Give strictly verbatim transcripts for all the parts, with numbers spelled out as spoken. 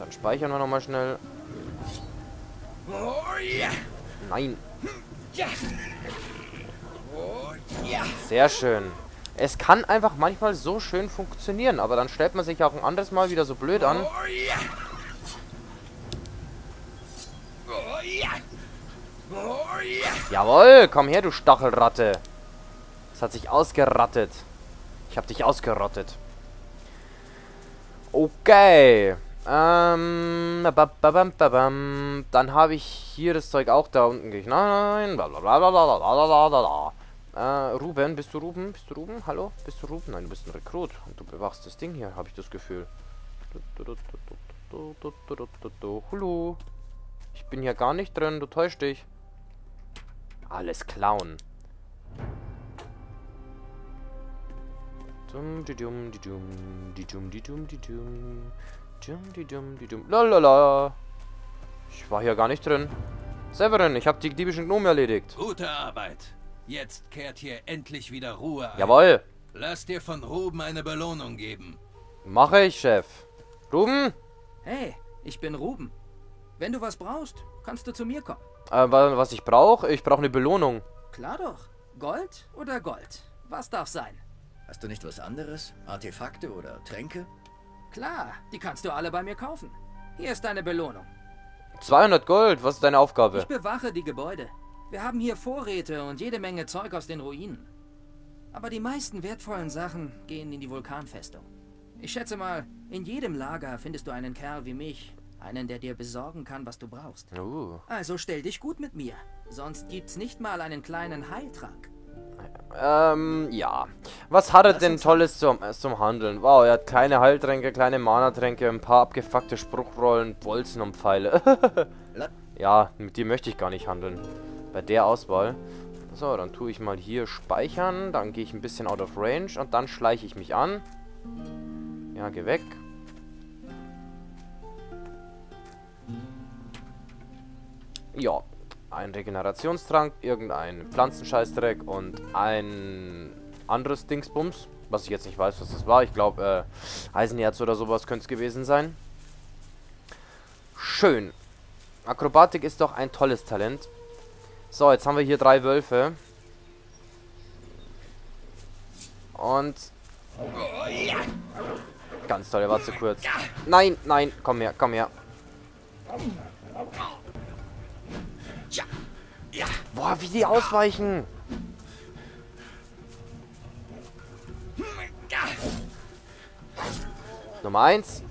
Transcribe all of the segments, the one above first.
Dann speichern wir nochmal schnell. Nein. Sehr schön. Es kann einfach manchmal so schön funktionieren, aber dann stellt man sich auch ein anderes Mal wieder so blöd an. Jawohl, komm her, du Stachelratte. Das hat sich ausgerattet. Ich hab dich ausgerottet. Okay. Ähm, babam, babam. Dann habe ich hier das Zeug auch da unten. Gehe ich. Nein, blablabla. Äh, Ruben, bist du Ruben? Bist du Ruben? Hallo? Bist du Ruben? Nein, du bist ein Rekrut. Und du bewachst das Ding hier, habe ich das Gefühl. Hallo. Ich bin hier gar nicht drin, du täuschst dich. Alles klauen. Dum di dum di dum di dum di dum di dum dum di dum di dum lalala. Ich war hier gar nicht drin. Severin, ich habe die diebischen Gnomen erledigt. Gute Arbeit. Jetzt kehrt hier endlich wieder Ruhe ein. Jawohl. Lass dir von Ruben eine Belohnung geben. Mache ich, Chef. Ruben? Hey, ich bin Ruben. Wenn du was brauchst, kannst du zu mir kommen. Äh, was ich brauche? Ich brauche eine Belohnung. Klar doch. Gold oder Gold? Was darf sein? Hast du nicht was anderes? Artefakte oder Tränke? Klar, die kannst du alle bei mir kaufen. Hier ist deine Belohnung. zweihundert Gold, was ist deine Aufgabe? Ich bewache die Gebäude. Wir haben hier Vorräte und jede Menge Zeug aus den Ruinen. Aber die meisten wertvollen Sachen gehen in die Vulkanfestung. Ich schätze mal, in jedem Lager findest du einen Kerl wie mich. Einen, der dir besorgen kann, was du brauchst. Uh. Also stell dich gut mit mir. Sonst gibt's nicht mal einen kleinen Heiltrank. Ähm, ja. Was hat er denn Tolles zum, äh, zum Handeln? Wow, er hat kleine Heiltränke, kleine Mana-Tränke, ein paar abgefuckte Spruchrollen, Bolzen und Pfeile. Ja, mit dir möchte ich gar nicht handeln. Bei der Auswahl. So, dann tue ich mal hier speichern. Dann gehe ich ein bisschen out of range und dann schleiche ich mich an. Ja, geh weg. Ja, ein Regenerationstrank, irgendein Pflanzenscheißdreck und ein anderes Dingsbums, was ich jetzt nicht weiß, was das war. Ich glaube, äh, Eisenerz oder sowas könnte es gewesen sein. Schön. Akrobatik ist doch ein tolles Talent. So, jetzt haben wir hier drei Wölfe. Und... Ganz toll, der war zu kurz. Nein, nein, komm her, komm her. Boah, wie die ausweichen. Nummer eins.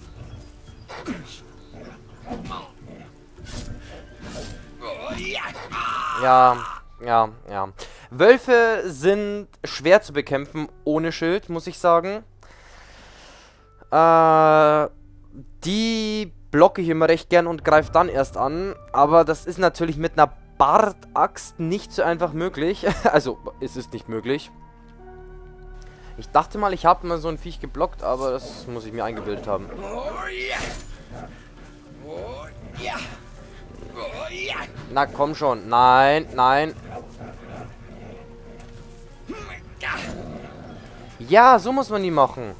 Ja, ja, ja. Wölfe sind schwer zu bekämpfen ohne Schild, muss ich sagen. Äh, die blocke ich immer recht gern und greife dann erst an. Aber das ist natürlich mit einer Bartaxt nicht so einfach möglich. Also, es ist nicht möglich. Ich dachte mal, ich habe mal so ein Viech geblockt, aber das muss ich mir eingebildet haben. Na komm schon. Nein, nein. Ja, so muss man die machen.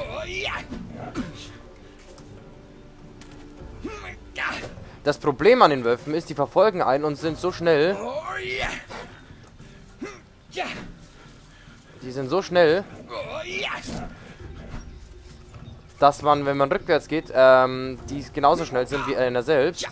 Das Problem an den Wölfen ist, die verfolgen einen und sind so schnell. Die sind so schnell, dass man, wenn man rückwärts geht, ähm, die genauso schnell sind wie einer selbst.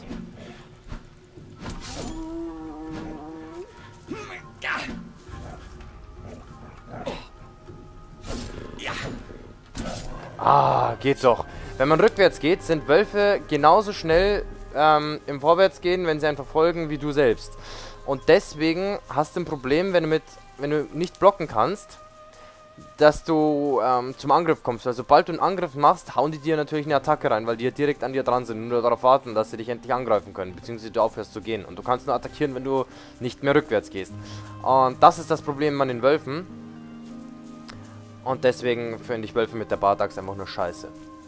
Ah, geht doch. Wenn man rückwärts geht, sind Wölfe genauso schnell ähm, im Vorwärtsgehen, wenn sie einen verfolgen, wie du selbst. Und deswegen hast du ein Problem, wenn du mit, wenn du nicht blocken kannst, dass du ähm, zum Angriff kommst. Weil sobald du einen Angriff machst, hauen die dir natürlich eine Attacke rein, weil die ja direkt an dir dran sind und nur darauf warten, dass sie dich endlich angreifen können, beziehungsweise du aufhörst zu gehen. Und du kannst nur attackieren, wenn du nicht mehr rückwärts gehst. Und das ist das Problem an den Wölfen. Und deswegen finde ich Wölfe mit der Bartaxt einfach nur scheiße.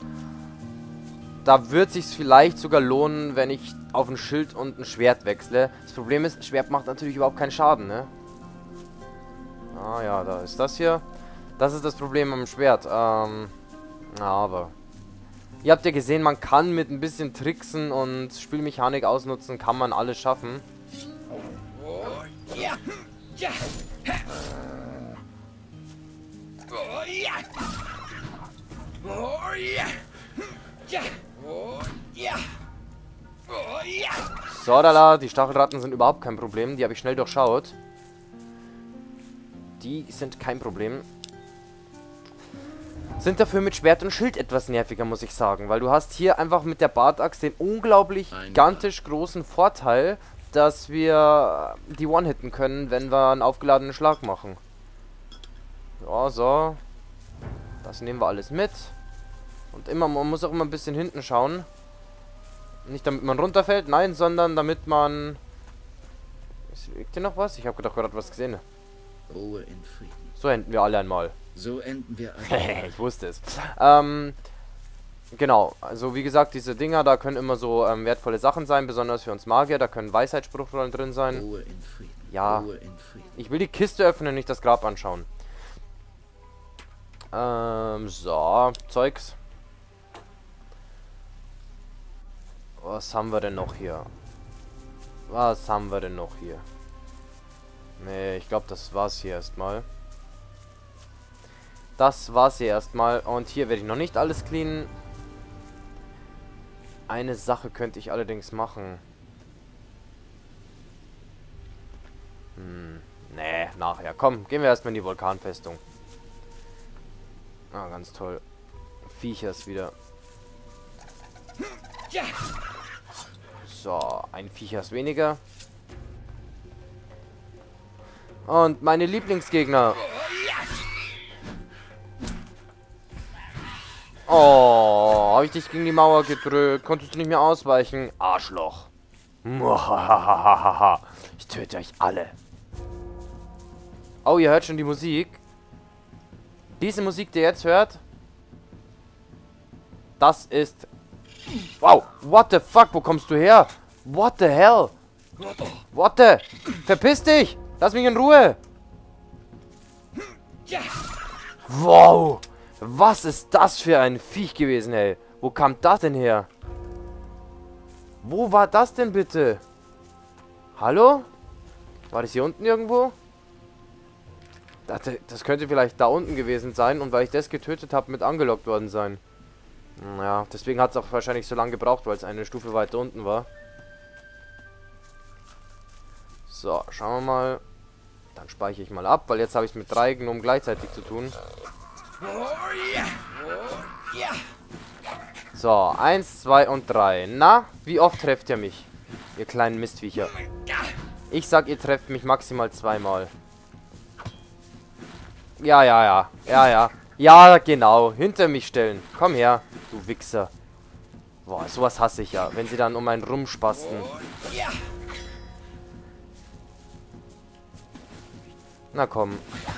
Da wird es sich vielleicht sogar lohnen, wenn ich auf ein Schild und ein Schwert wechsle. Das Problem ist, Schwert macht natürlich überhaupt keinen Schaden, ne? Ah ja, da ist das hier. Das ist das Problem am Schwert. Ähm, ja, aber Ihr habt ja gesehen, man kann mit ein bisschen Tricksen und Spielmechanik ausnutzen, kann man alles schaffen. So, lala, die Stachelratten sind überhaupt kein Problem. Die habe ich schnell durchschaut. Die sind kein Problem. Sind dafür mit Schwert und Schild etwas nerviger, muss ich sagen. Weil du hast hier einfach mit der Bartaxt den unglaublich gigantisch großen Vorteil, dass wir die One-Hitten können, wenn wir einen aufgeladenen Schlag machen. Ja, so. Das nehmen wir alles mit. Und immer, man muss auch immer ein bisschen hinten schauen. Nicht damit man runterfällt, nein, sondern damit man... Liegt hier noch was? Ich habe doch gerade was gesehen. Ruhe in Frieden. So enden wir alle einmal. So enden wir alle. Ich wusste es. Ähm, genau, also wie gesagt, diese Dinger, da können immer so ähm, wertvolle Sachen sein, besonders für uns Magier. Da können Weisheitsspruchrollen drin sein. Ruhe in Frieden. Ja, Ruhe in Frieden. ich will die Kiste öffnen, nicht das Grab anschauen. Ähm, so, Zeugs. Was haben wir denn noch hier? Was haben wir denn noch hier? Nee, ich glaube, das war's hier erstmal. Das war's hier erstmal. Und hier werde ich noch nicht alles cleanen. Eine Sache könnte ich allerdings machen. Hm, nee, nachher. Komm, gehen wir erstmal in die Vulkanfestung. Ah, ganz toll. Viechers wieder. So, ein Viechers weniger. Und meine Lieblingsgegner. Oh, habe ich dich gegen die Mauer gedrückt? Konntest du nicht mehr ausweichen? Arschloch. Ich töte euch alle. Oh, ihr hört schon die Musik. Diese Musik, die ihr jetzt hört, das ist... Wow, what the fuck, wo kommst du her? What the hell? What the... Verpiss dich! Lass mich in Ruhe! Wow! Was ist das für ein Viech gewesen, ey? Wo kam das denn her? Wo war das denn bitte? Hallo? War das hier unten irgendwo? Das, das könnte vielleicht da unten gewesen sein und weil ich das getötet habe, mit angelockt worden sein. Ja, deswegen hat es auch wahrscheinlich so lange gebraucht, weil es eine Stufe weiter unten war. So, schauen wir mal. Dann speichere ich mal ab, weil jetzt habe ich es mit drei Gnomen gleichzeitig zu tun. So, eins, zwei und drei. Na, wie oft trefft ihr mich? Ihr kleinen Mistviecher. Ich sag, ihr trefft mich maximal zweimal. Ja, ja, ja. Ja, ja. Ja, genau. Hinter mich stellen. Komm her, du Wichser. Boah, sowas hasse ich ja. Wenn sie dann um einen rumspasten. Na komm.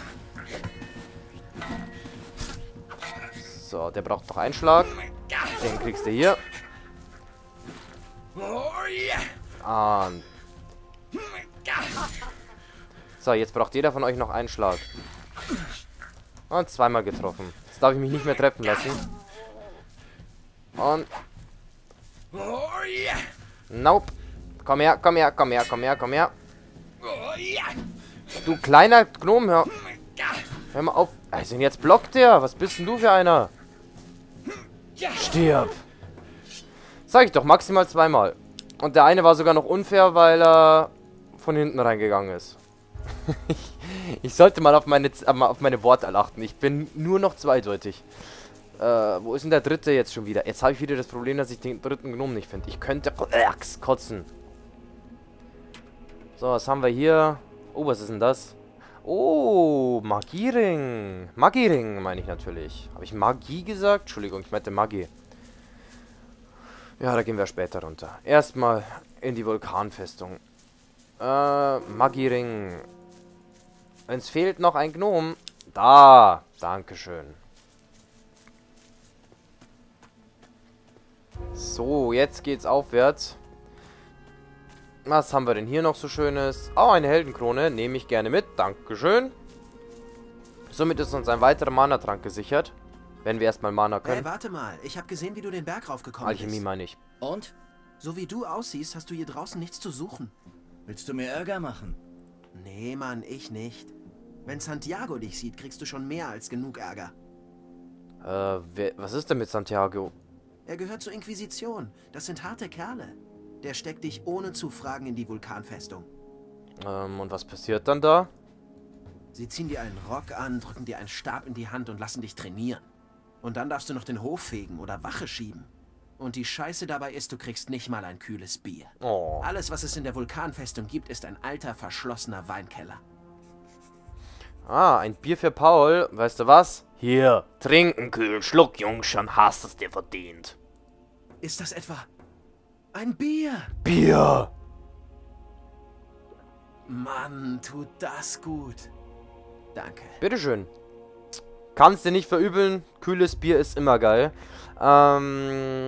So, der braucht noch einen Schlag. Den kriegst du hier. Und so, jetzt braucht jeder von euch noch einen Schlag. Und zweimal getroffen. Jetzt darf ich mich nicht mehr treffen lassen. Und... Nope. Komm her, komm her, komm her, komm her, komm her. Du kleiner Gnom, hör... Hör mal auf. Also jetzt blockt der. Was bist denn du für einer? Stirb. Sag ich doch, maximal zweimal. Und der eine war sogar noch unfair, weil er von hinten reingegangen ist. Ich sollte mal auf meine, auf meine Worte achten. Ich bin nur noch zweideutig. Äh, wo ist denn der dritte jetzt schon wieder? Jetzt habe ich wieder das Problem, dass ich den dritten Gnom nicht finde. Ich könnte kotzen. So, was haben wir hier? Oh, was ist denn das? Oh, Magiering. Magiering meine ich natürlich. Habe ich Magie gesagt? Entschuldigung, ich meinte Magie. Ja, da gehen wir später runter. Erstmal in die Vulkanfestung. Äh, Magiering. Es fehlt noch ein Gnom. Da. Dankeschön. So, jetzt geht's aufwärts. Was haben wir denn hier noch so Schönes? Oh, eine Heldenkrone. Nehme ich gerne mit. Dankeschön. Somit ist uns ein weiterer Mana-Trank gesichert. Wenn wir erstmal Mana Hey, können. warte mal. Ich habe gesehen, wie du den Berg raufgekommen Alchemie bist. meine ich. Und? So wie du aussiehst, hast du hier draußen nichts zu suchen. Willst du mir Ärger machen? Nee, Mann, ich nicht. Wenn Santiago dich sieht, kriegst du schon mehr als genug Ärger. Äh, wer, was ist denn mit Santiago? Er gehört zur Inquisition. Das sind harte Kerle. Der steckt dich ohne zu fragen in die Vulkanfestung. Ähm, und was passiert dann da? Sie ziehen dir einen Rock an, drücken dir einen Stab in die Hand und lassen dich trainieren. Und dann darfst du noch den Hof fegen oder Wache schieben. Und die Scheiße dabei ist, du kriegst nicht mal ein kühles Bier. Oh. Alles, was es in der Vulkanfestung gibt, ist ein alter, verschlossener Weinkeller. Ah, ein Bier für Paul. Weißt du was? Hier, trink einen kühlen Schluck, Jungs, schon hast es dir verdient. Ist das etwa ein Bier? Bier! Mann, tut das gut. Danke. Bitteschön. Kannst dir nicht verübeln. Kühles Bier ist immer geil. Ähm,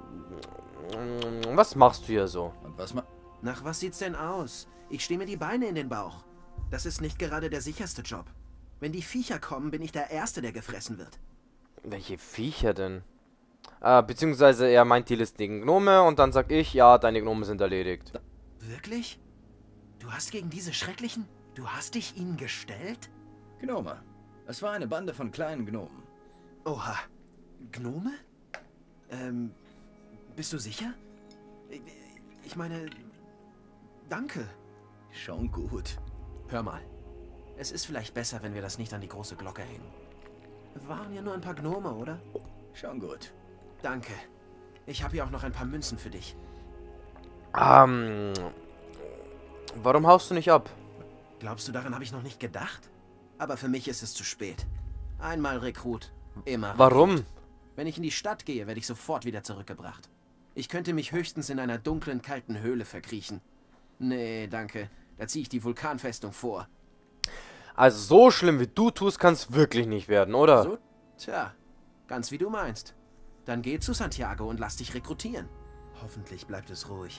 was machst du hier so? Und was ma... Nach was sieht's denn aus? Ich stehe mir die Beine in den Bauch. Das ist nicht gerade der sicherste Job. Wenn die Viecher kommen, bin ich der Erste, der gefressen wird. Welche Viecher denn? Äh, beziehungsweise er meint die listigen Gnome und dann sag ich, ja, deine Gnome sind erledigt. Wirklich? Du hast gegen diese Schrecklichen? Du hast dich ihnen gestellt? Gnome. Es war eine Bande von kleinen Gnomen. Oha. Gnome? Ähm, bist du sicher? Ich, ich meine, danke. Schon gut. Hör mal. Es ist vielleicht besser, wenn wir das nicht an die große Glocke hängen. Wir waren ja nur ein paar Gnome, oder? Schon gut. Danke. Ich habe hier auch noch ein paar Münzen für dich. Ähm, warum haust du nicht ab? Glaubst du, daran habe ich noch nicht gedacht? Aber für mich ist es zu spät. Einmal Rekrut, immer Rekrut. Warum? Wenn ich in die Stadt gehe, werde ich sofort wieder zurückgebracht. Ich könnte mich höchstens in einer dunklen, kalten Höhle verkriechen. Nee, danke. Da ziehe ich die Vulkanfestung vor. Also so schlimm wie du tust, kann es wirklich nicht werden, oder? So? Tja, ganz wie du meinst. Dann geh zu Santiago und lass dich rekrutieren. Hoffentlich bleibt es ruhig.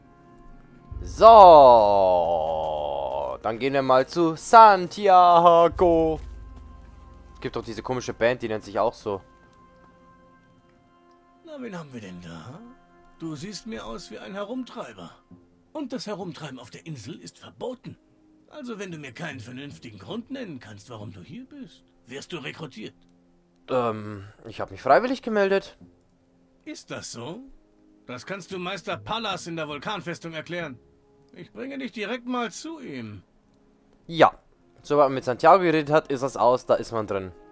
So, dann gehen wir mal zu Santiago. Es gibt doch diese komische Band, die nennt sich auch so. Na, wen haben wir denn da? Du siehst mir aus wie ein Herumtreiber. Und das Herumtreiben auf der Insel ist verboten. Also wenn du mir keinen vernünftigen Grund nennen kannst, warum du hier bist, wirst du rekrutiert. Ähm, ich habe mich freiwillig gemeldet. Ist das so? Das kannst du Meister Pallas in der Vulkanfestung erklären. Ich bringe dich direkt mal zu ihm. Ja, sobald man mit Santiago geredet hat, ist das aus, da ist man drin.